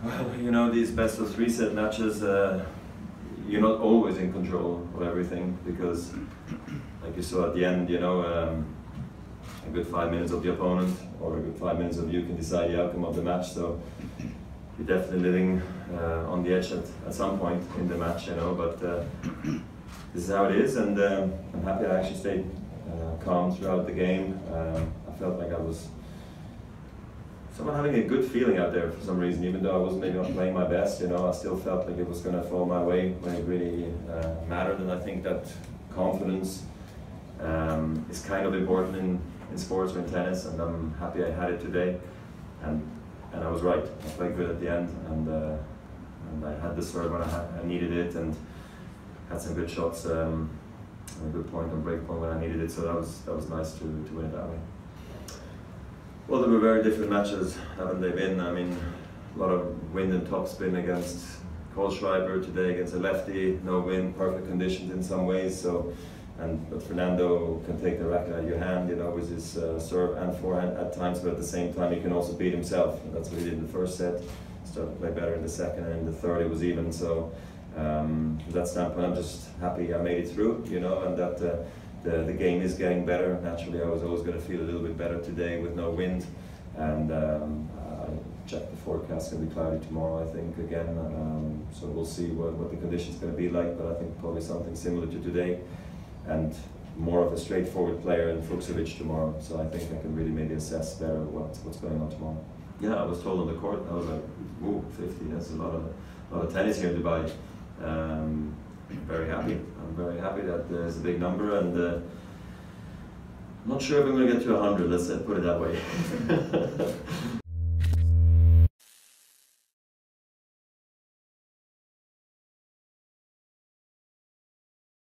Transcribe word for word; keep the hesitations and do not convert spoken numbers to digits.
Well, you know, these best of three set matches, uh, you're not always in control of everything because, like you saw at the end, you know, um, a good five minutes of the opponent or a good five minutes of you can decide the outcome of the match. So you're definitely living uh, on the edge at, at some point in the match, you know. But uh, this is how it is, and um, I'm happy I actually stayed uh, calm throughout the game. Um, I felt like I was someone having a good feeling out there for some reason, even though I wasn't maybe not playing my best. You know, I still felt like it was going to fall my way when it really uh, mattered, and I think that confidence um, is kind of important in, in sports or in tennis, and I'm happy I had it today, and and I was right. I played good at the end, and uh, and I had the serve when I, had, I needed it, and had some good shots, um, and a good point on break point when I needed it. So that was that was nice to to win it that way. Well, they were very different matches, haven't they been? I mean, a lot of wind and topspin against Kohlschreiber today against a lefty, no wind, perfect conditions in some ways. So, and but Fernando can take the racket out of your hand, you know, with his uh, serve and forehand at times. But at the same time, he can also beat himself. And that's what he did in the first set. Started to play better in the second, and in the third it was even. So, um, from that standpoint, I'm just happy I made it through, you know, and that. Uh, The, the game is getting better. Naturally, I was always going to feel a little bit better today with no wind, and um, I checked the forecast. It's going to be cloudy tomorrow, I think, again. Um, so we'll see what, what the conditions going to be like. But I think probably something similar to today, and more of a straightforward player in Fucsovics tomorrow. So I think I can really maybe assess better what, what's going on tomorrow. Yeah, I was told on the court. I was like, "Ooh, fifty. That's a lot of a lot of tennis here in Dubai." Um, very happy. I'm very happy that there's a big number, and uh, I'm not sure if I'm going to get to one hundred, let's uh, put it that way.